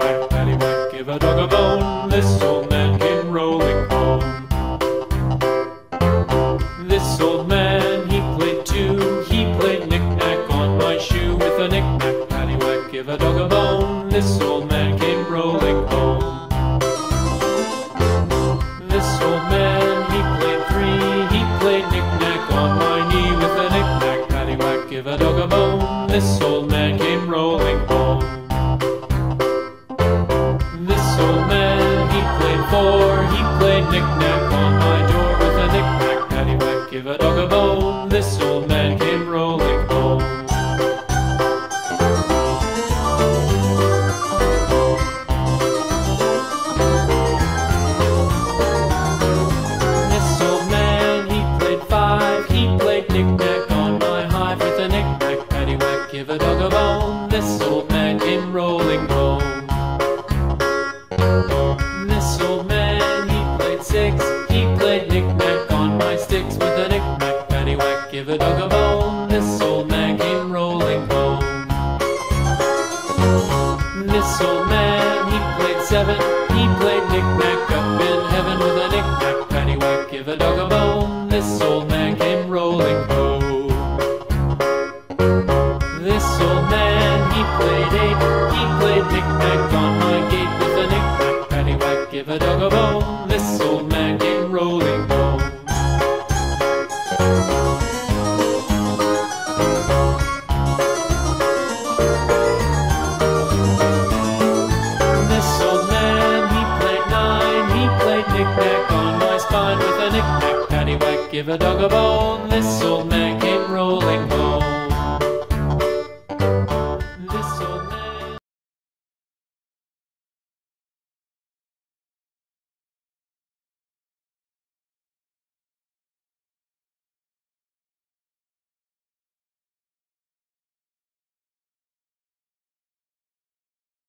knick-knack, paddywhack, give a dog a bone. This old man came rolling home. This old man, he played too. He played knick-knack on my shoe. With a knick-knack, paddywhack, give a dog a bone. This old man came rolling home. This old man, he played three. He played knick-knack on my knee. With a knick-knack, paddywhack, give a dog a bone. This old man came rolling home. This old man, he played four. He played knick-knack on my door. With a knick-knack, paddywhack, give a dog a bone. This old man came rolling home. This old man, he played five. He played knick-knack on my hive. With a knick-knack, paddywhack, give a dog a bone. This old man came rolling home. This old man, he played six. He played knick-knack on my sticks. With a knick-knack, paddywhack, give a dog a bone. This old man came rolling home. This old man, he played seven. He played knick-knack up in heaven. With a knick-knack, paddywhack, give a dog a bone. This old man came rolling home. This old man, he played eight. He played knick-knack on my gate. With a knick-knack, paddywhack, give a dog a bone. This old man came rolling home. This old man, he played nine. He played knick-knack on my spine. With a knick-knack, paddywhack, give a dog a bone. This old man came rolling home.